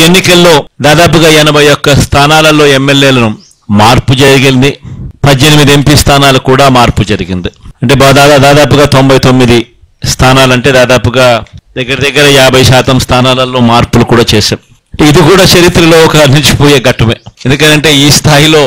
ఎన్నికల్లో దాదాపుగా 81 స్థానాలలో ఎమ్మెల్యేలను మార్పు జరిగింది. 18 ఎంపీ స్థానాలు కూడా మార్పు జరిగింది. అంటే దాదాపుగా 99 స్థానాలంటే దాదాపుగా దగ్గర 50% స్థానాలలో మార్పులు కూడా చేశాం. ఇది కూడా చరిత్రలో ఒక నిలిచిపోయే ఘట్టమే. ఎందుకంటే ఈ స్థాయిలో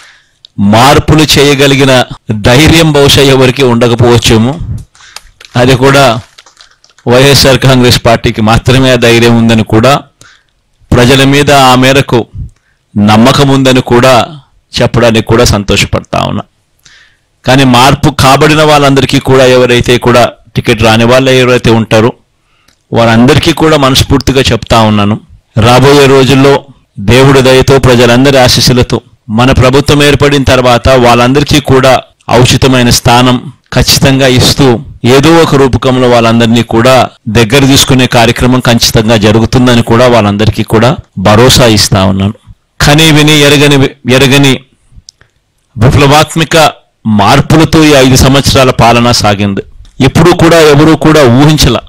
మార్పులు చేయగలిగిన ధైర్యం బహుశా ఎవరికి ఉండకపోవచ్చేమో. అది కూడా వైఎస్ఆర్ కాంగ్రెస్ పార్టీకి మాత్రమే ఆ ధైర్యం ఉందని కూడా, ప్రజల మీద ఆ మేరకు నమ్మకం ఉందని కూడా చెప్పడానికి కూడా సంతోషపడతా ఉన్నా. కానీ మార్పు కాబడిన వాళ్ళందరికీ కూడా, ఎవరైతే కూడా టికెట్ రాని వాళ్ళు ఎవరైతే ఉంటారో వారందరికీ కూడా మనస్ఫూర్తిగా చెప్తా ఉన్నాను, రాబోయే రోజుల్లో దేవుడి దయతో ప్రజలందరి ఆశీస్సులతో మన ప్రభుత్వం ఏర్పడిన తర్వాత వాళ్ళందరికీ కూడా ఔచితమైన స్థానం ఖచ్చితంగా ఇస్తూ ఏదో ఒక రూపకంలో వాళ్ళందరినీ కూడా దగ్గర తీసుకునే కార్యక్రమం ఖచ్చితంగా జరుగుతుందని కూడా వాళ్ళందరికీ కూడా భరోసా ఇస్తా ఉన్నాను. కని విని ఎరగని విప్లవాత్మక మార్పులతో ఈ 5 సంవత్సరాల పాలన సాగింది. ఎప్పుడూ కూడా ఎవరూ కూడా ఊహించల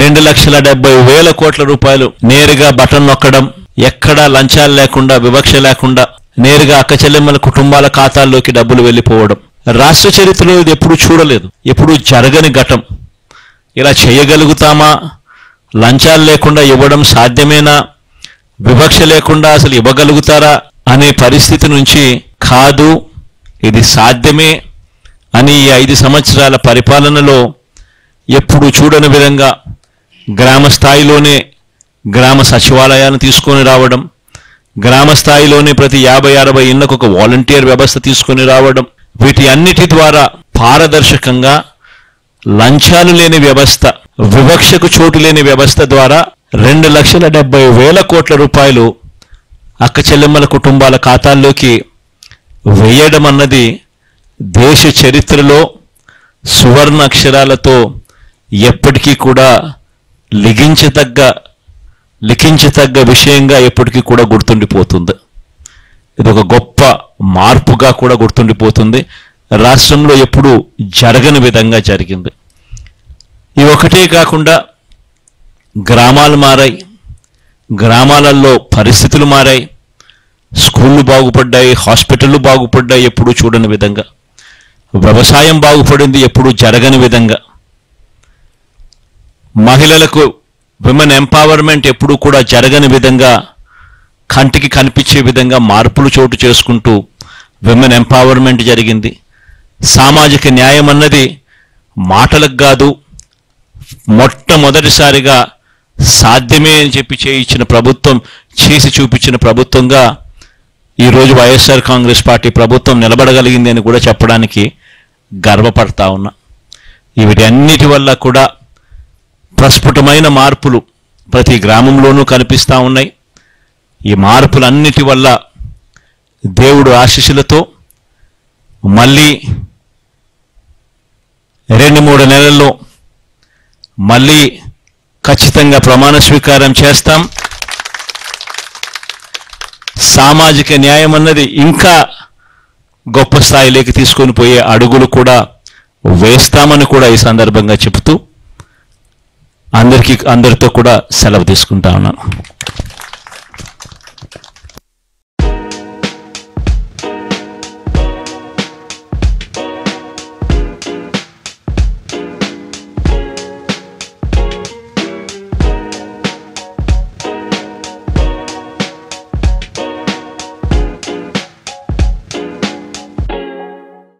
2,70,000 కోట్ల రూపాయలు నేరుగా బటన్ నొక్కడం, ఎక్కడా లంచాలు లేకుండా, వివక్ష లేకుండా నేరుగా అక్క చెల్లెమ్మల కుటుంబాల ఖాతాల్లోకి డబ్బులు వెళ్ళిపోవడం రాష్ట్ర చరిత్రలో ఇది ఎప్పుడు చూడలేదు. ఎప్పుడు జరగని ఘటం. ఇలా చేయగలుగుతామా? లంచాలు లేకుండా ఇవ్వడం సాధ్యమేనా? వివక్ష లేకుండా అసలు ఇవ్వగలుగుతారా అనే పరిస్థితి నుంచి కాదు, ఇది సాధ్యమే అని ఈ 5 సంవత్సరాల పరిపాలనలో ఎప్పుడు చూడని విధంగా గ్రామ స్థాయిలోనే గ్రామ సచివాలయాన్ని తీసుకొని రావడం, గ్రామ స్థాయిలోనే ప్రతి 50-60 ఇళ్లకు ఒక వాలంటీర్ వ్యవస్థ తీసుకొని రావడం, వీటి అన్నిటి ద్వారా పారదర్శకంగా లంచాలు లేని వ్యవస్థ, వివక్షకు చోటు లేని వ్యవస్థ ద్వారా 2,70,000 కోట్ల రూపాయలు అక్క చెల్లెమ్మల కుటుంబాల ఖాతాల్లోకి వేయడం అన్నది దేశ చరిత్రలో సువర్ణ అక్షరాలతో ఎప్పటికీ కూడా లిఖించతగ్గ విషయంగా ఎప్పటికీ కూడా గుర్తుండిపోతుంది. ఇది ఒక గొప్ప మార్పుగా కూడా గుర్తుండిపోతుంది. రాష్ట్రంలో ఎప్పుడూ జరగని విధంగా జరిగింది. ఈ ఒకటే కాకుండా గ్రామాలు మారాయి, గ్రామాలలో పరిస్థితులు మారాయి, స్కూళ్ళు బాగుపడ్డాయి, హాస్పిటళ్ళు బాగుపడ్డాయి ఎప్పుడూ చూడని విధంగా, వ్యవసాయం బాగుపడింది ఎప్పుడూ జరగని విధంగా, మహిళలకు విమెన్ ఎంపవర్మెంట్ ఎప్పుడూ కూడా జరగని విధంగా, కంటికి కనిపించే విధంగా మార్పులు చోటు చేసుకుంటూ విమెన్ ఎంపవర్మెంట్ జరిగింది. సామాజిక న్యాయం అన్నది మాటలకు కాదు, మొట్టమొదటిసారిగా సాధ్యమే అని చెప్పి చేయించిన ప్రభుత్వం, చేసి చూపించిన ప్రభుత్వంగా ఈరోజు వైఎస్ఆర్ కాంగ్రెస్ పార్టీ ప్రభుత్వం నిలబడగలిగింది అని కూడా చెప్పడానికి గర్వపడతా ఉన్నా. వీటి అన్నిటి వల్ల కూడా ప్రస్ఫుటమైన మార్పులు ప్రతి గ్రామంలోనూ కనిపిస్తూ ఉన్నాయి. ఈ మార్పులన్నిటి వల్ల దేవుడు ఆశీస్సులతో మళ్ళీ 2-3 నెలల్లో మళ్ళీ ఖచ్చితంగా ప్రమాణ స్వీకారం చేస్తాం. సామాజిక న్యాయం అన్నది ఇంకా గొప్ప స్థాయిలోకి తీసుకొని పోయే అడుగులు కూడా వేస్తామని కూడా ఈ సందర్భంగా చెబుతూ అందరితో కూడా సెలవు తీసుకుంటా ఉన్నాను.